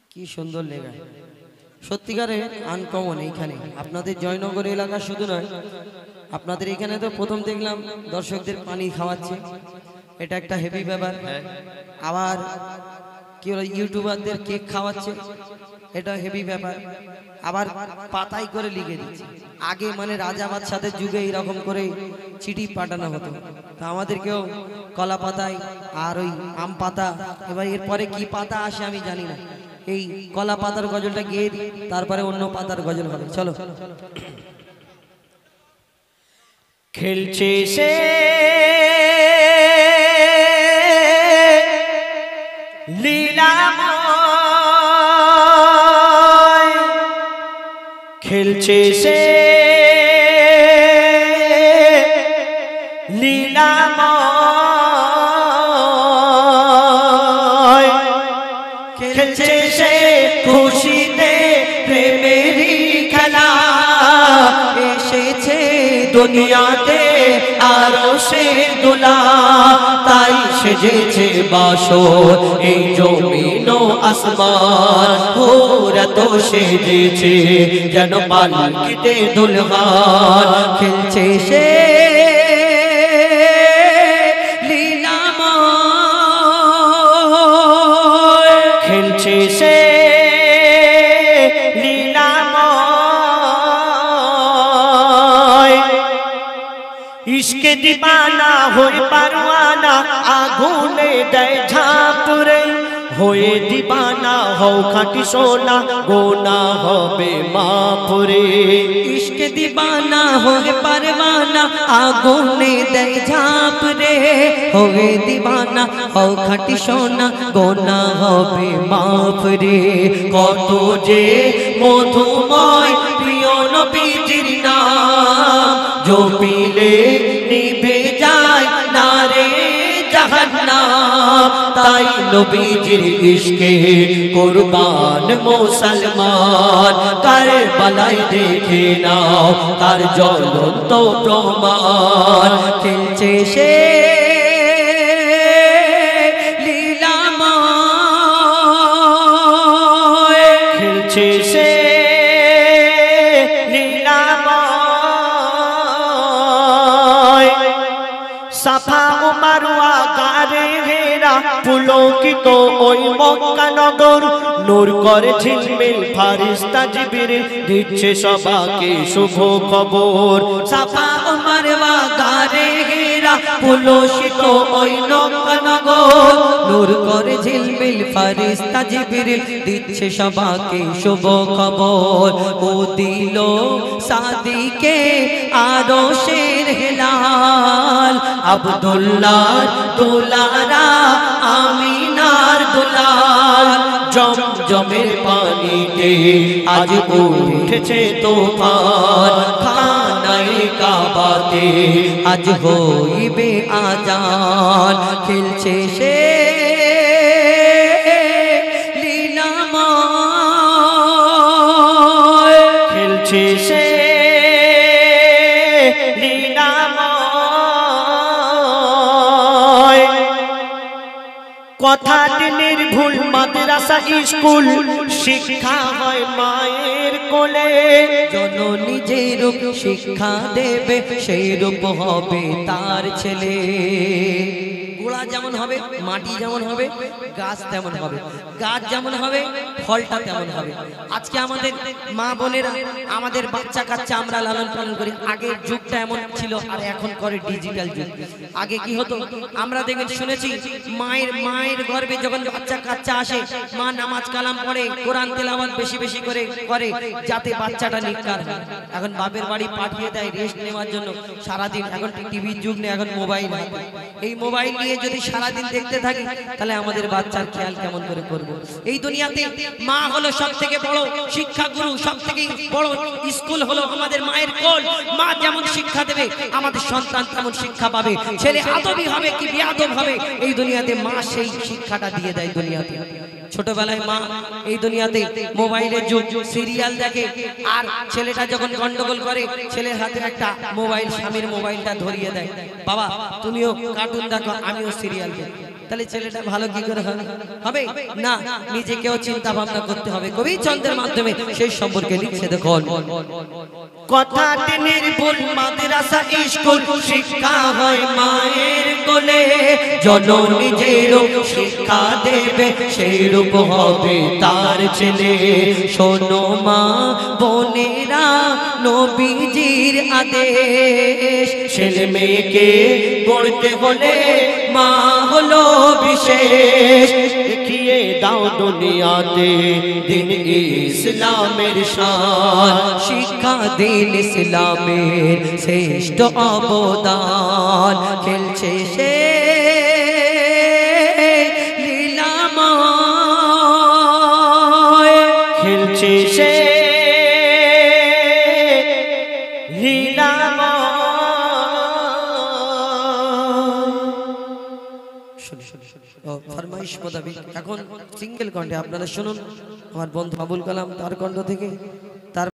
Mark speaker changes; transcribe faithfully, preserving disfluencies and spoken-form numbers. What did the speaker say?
Speaker 1: কি সুন্দর লেগা, সত্যিকারে আনকমন। এইখানে আপনাদের জয়নগর এলাকা শুধু নয়, আপনাদের এখানে তো প্রথম দেখলাম দর্শকদের পানি খাওয়াচ্ছে, এটা একটা হেভি ব্যাপার। আবার কি বলে ইউটিউবারদের কেক খাওয়াচ্ছে, এটা হেভি ব্যাপার। আবার পাতাই করে লিখে দিচ্ছে। আগে মানে রাজা বাদশাদের যুগে এইরকম করে চিঠি পাঠানো হতো, তা আমাদেরকেও কলা পাতায় আর ওই আম পাতা, এবার এরপরে কি পাতা আসে আমি জানি না। এই কলা পাতার গজলটা গিয়ে দিই, তারপরে অন্য পাতার গজল হবে। চলো।
Speaker 2: খেলছে সে লীলাময়, খেলছে সে লীলাময়, খেলছে সে খুশিতে প্রেমেরই খেলা, এসেছে দুনিয়াতে আরো সে দোলা, তাই সেজেছে বাসর এই জমিন ও আসমান, ওরা তো সেজেছে যেন পালকিতে দুলহান,
Speaker 1: খেলছে সে লীলাময়,
Speaker 2: খেলছে সে লীলাময়, ইশকে দিবানা হয়ে পারওয়ানা আগুনে দেয় ঝাঁপুরে, হয়ে দিবানা হও খাঁটি সোনা গোনা হবে মাপুরে,
Speaker 1: ইশকে দিবানা হয়ে পারওয়ানা আগুনে দেয় ঝাঁপ রে, হবে দিবানা হও খাঁটি সোনা গোনা হবে মাপ রে।
Speaker 2: কত যে মধুময় প্রিয় নবীজির নাম, জপিলে নিভে যায় না রে জাহান্নাম, তাই নবীজির ইশকে কুরবান মুসলমান, কারবালায় দেখে নাও তার জ্বলন্ত প্রমাণ,
Speaker 1: খেলছে সে লীলাময়,
Speaker 2: খেলছে সে লীলাময়, সাফা ও মারওয়া গারে ঘেরা পুলকিত ওই মক্কা নগর, নূর করে ঝিলমিল ফারিস্তা জিবরিল দিচ্ছে সবাকে শুভ খবর,
Speaker 1: সাফা ও মারওয়া গারে ঘেরা পুলকিত ওই মক্কা নগর, নূর করে ঝিলমিল ফারিস্তা জিবরিল দিচ্ছে সবাকে শুভ খবর। ও দিল সাদিকে আরশের হেলাল, আব্দুল্লাহ দুলারা আমিনার দুলাল,
Speaker 2: জমজমের পানিতে আজ উঠেছে তুফান, খানায়ে কাবাতে
Speaker 1: আজ হইবে আজান, খেলছে সে লীলাময়,
Speaker 2: খেলছে সে লীলাময়, কথাটি নির্ভুল মাদ্রাসা স্কুল, শিক্ষা হয় মায়ের কোলে,
Speaker 1: জননী যে রূপ শিক্ষা দেবে সেই রূপ হবে তার ছেলে। গোড়া যেমন হবে, মাটি যেমন হবে, গাছ তেমন হবে, গাছ যেমন হবে ফলটা তেমন হবে। আজকে আমাদের মা বোনেরা আমাদের বাচ্চা কাচ্চা আমরা লালন পালন করি, আগের যুগটা এমন ছিল আর এখন করে ডিজিটাল যুগ। আগে কি হতো আমরা দেখে শুনেছি, মায়ের মায়ের গর্ভে যখন বাচ্চা কাচ্চা আসে, মা নামাজ কালাম পড়ে, কোরআন তেলাওয়াত বেশি বেশি করে করে যাতে বাচ্চাটা নিকার হয়। এখন বাপের বাড়ি পাঠিয়ে দেয় রেস্ট নেওয়ার জন্য সারাদিন, এখন টিভির যুগ নেই, এখন মোবাইল। এই মোবাইল নিয়ে যদি সারাদিন দেখতে থাকি তাহলে আমাদের বাচ্চার খেয়াল কেমন করে করব। এই দুনিয়াতে মা হলো সব থেকে বড় শিক্ষা গুরু, সব থেকে বড় স্কুল হলো আমাদের মায়ের কোল। মা যেমন শিক্ষা দেবে আমাদের সন্তান তেমন শিক্ষা পাবে, ছেলে আদবী হবে কি বেয়াদব হবে এই দুনিয়াতে মা সেই শিক্ষাটা দিয়ে দেয় দুনিয়াতে। ছোটবেলায় মা এই দুনিয়াতে মোবাইলের যুগ, সিরিয়াল দেখে, আর ছেলেটা যখন গন্ডগোল করে ছেলের হাতে একটা মোবাইল, স্বামীর মোবাইলটা ধরিয়ে দেয়, বাবা তুমিও কার্টুন দেখো আমিও সিরিয়াল দেখি। তাহলে ছেলেটা ভালো কি করে হবে? হবে না, নিজেকেও চিন্তা ভাবনা করতে হবে। কবি চন্দ্রের মাধ্যমে সেই সম্পর্কে লিখছে দেখুন,
Speaker 2: কথা নির্ভুল মাদ্রাসা স্কুল শিক্ষা হয় মায়ের কোলে,
Speaker 1: জননী যেরূপ শিক্ষা দেবে সেই রূপ হবে তার ছেলে। শোনো মা বোনেরা নবীজির আদেশ,
Speaker 2: ছেলে মেয়েকে পড়তে হলে মা হলো বিশেষ, দেখিয়ে দাও দুনিয়াতে দিন ইসলামের শান,
Speaker 1: শিক্ষা দিন ইসলামের শ্রেষ্ঠ অবদান। খেলছে সে লীলাময়,
Speaker 2: খেলছে সে
Speaker 1: ফরমাইশ মোতাবেক এখন সিঙ্গেল কণ্ঠে আপনারা শুনুন আমার বন্ধু আবুল কালাম তার কণ্ঠ থেকে।